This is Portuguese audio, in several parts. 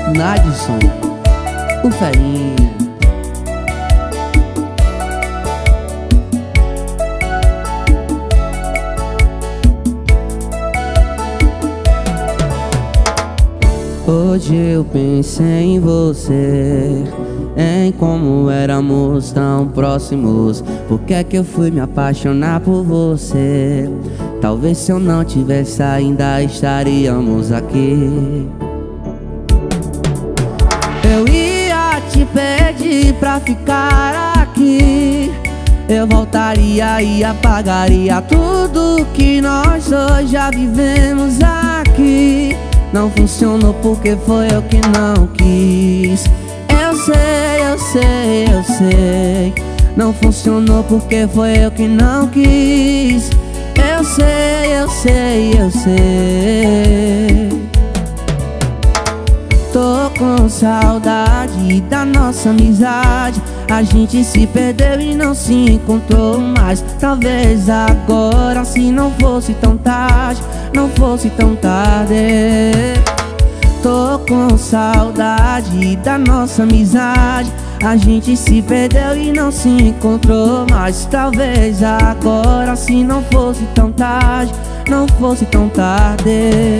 Nadson, o Ferinha. Hoje eu pensei em você, em como éramos tão próximos. Por que é que eu fui me apaixonar por você? Talvez se eu não tivesse ainda estaríamos aqui. Eu ia te pedir pra ficar aqui. Eu voltaria e apagaria tudo que nós dois já vivemos aqui. Não funcionou porque foi eu que não quis. Eu sei, eu sei, eu sei. Não funcionou porque foi eu que não quis. Eu sei, eu sei, eu sei. Tô com saudade da nossa amizade. A gente se perdeu e não se encontrou mais. Talvez agora, se não fosse tão tarde, não fosse tão tarde. Tô com saudade da nossa amizade. A gente se perdeu e não se encontrou mais. Talvez agora, se não fosse tão tarde, não fosse tão tarde.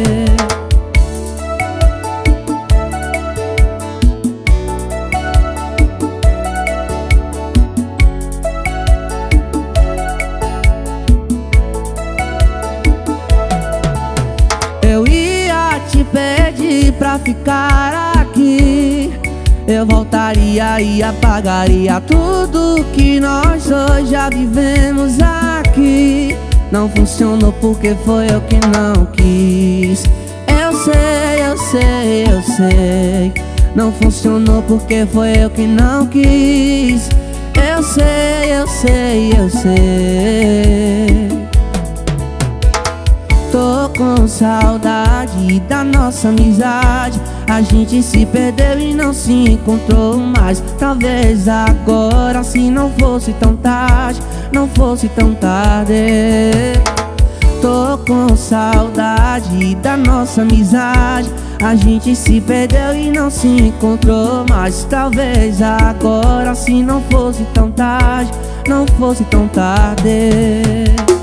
Pedi pra ficar aqui. Eu voltaria e apagaria tudo que nós dois já vivemos aqui. Não funcionou porque foi eu que não quis. Eu sei, eu sei, eu sei. Não funcionou porque foi eu que não quis. Eu sei, eu sei, eu sei. Tô com saudade da nossa amizade. A gente se perdeu e não se encontrou mais. Talvez agora, se não fosse tão tarde, não fosse tão tarde. Tô com saudade da nossa amizade. A gente se perdeu e não se encontrou mais. Talvez agora, se não fosse tão tarde, não fosse tão tarde.